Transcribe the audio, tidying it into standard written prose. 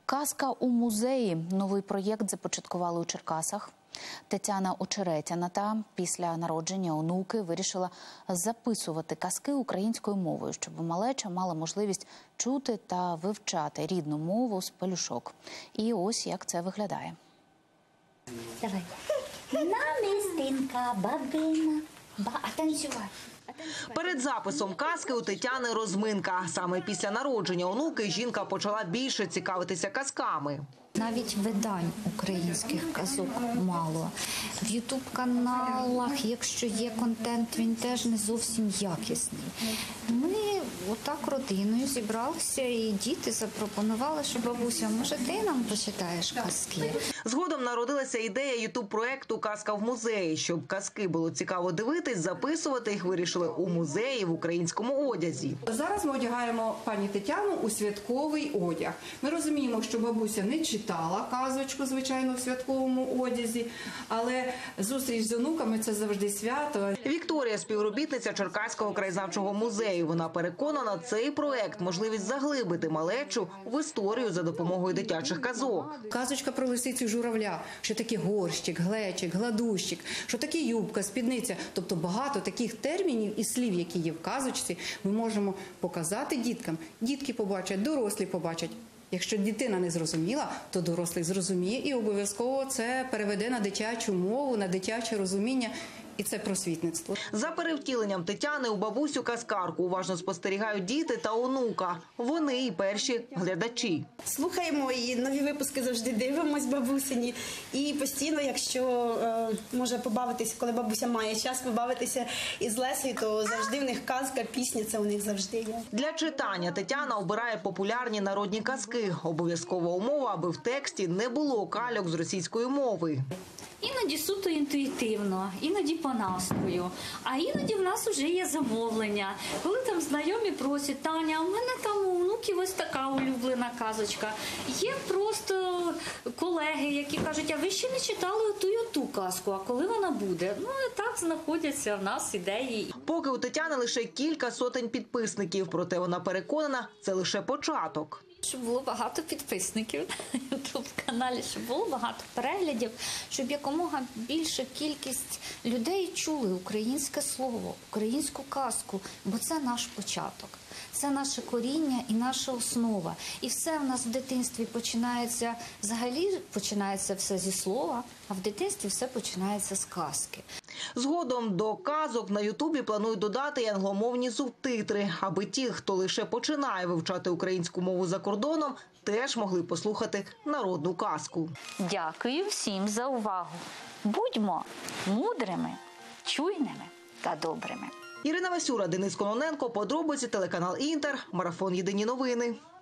Казка у музеї. Новий проєкт започаткували у Черкасах. Тетяна Очеретяна після народження онуки вирішила записувати казки українською мовою, щоб малеча мала можливість чути та вивчати рідну мову з пелюшок. І ось як це виглядає. Давай. Намистинка, бабина, а танцювай. Перед записом казки у Тетяни розминка. Саме після народження онуки жінка почала більше цікавитися казками. Навіть видань українських казок мало. В ютуб-каналах, якщо є контент, він теж не зовсім якісний. Ми отак родиною зібралися, і діти запропонували, що бабуся, може ти нам почитаєш казки? Згодом народилася ідея ютуб-проекту «Казка в музеї». Щоб казки було цікаво дивитись, записувати їх вирішили у музеї в українському одязі. Зараз ми одягаємо пані Тетяну у святковий одяг. Ми розуміємо, що бабуся не читала казочку, звичайно, в святковому одязі, але зустріч з онуками – це завжди свято. Вікторія – співробітниця Черкаського краєзнавчого музею. Вона переконана, цей проект – можливість заглибити малечу в історію за допомогою дитячих казок. Казочка про лисицю журавля, що таке горщик, глечик, гладущик, що таке юбка, спідниця. Тобто багато таких термінів і слів, які є в казочці, ми можемо показати діткам. Дітки побачать, дорослі побачать. Якщо дитина не зрозуміла, то дорослий зрозуміє і обов'язково це переведе на дитячу мову, на дитяче розуміння. І це просвітництво. За перевтіленням Тетяни у бабусю-казкарку уважно спостерігають діти та онука. Вони і перші глядачі. Слухаємо і нові випуски завжди дивимось бабусині. І постійно, якщо може побавитися, коли бабуся має час побавитися із Лесею, то завжди в них казка, пісня, це у них завжди є. Для читання Тетяна обирає популярні народні казки. Обов'язкова умова, аби в тексті не було кальок з російської мови. Іноді суто інтуїтивно, іноді по настрою, а іноді в нас вже є замовлення. Коли там знайомі просять: Таня, у мене там у внуків ось така улюблена казочка. Є просто колеги, які кажуть: а ви ще не читали ту казку, а коли вона буде? Ну і так знаходяться в нас ідеї. Поки у Тетяни лише кілька сотень підписників, проте вона переконана, це лише початок. Щоб було багато підписників на ютуб-каналі, щоб було багато переглядів, щоб якомога більша кількість людей чули українське слово, українську казку, бо це наш початок. Це наше коріння і наша основа. І все в нас в дитинстві починається, взагалі починається все зі слова, а в дитинстві все починається з казки. Згодом до казок на Ютубі планують додати й англомовні субтитри, аби ті, хто лише починає вивчати українську мову за кордоном, теж могли послухати народну казку. Дякую всім за увагу. Будьмо мудрими, чуйними та добрими. Ірина Васюра, Денис Кононенко, подробиці, телеканал Інтер, марафон «Єдині новини».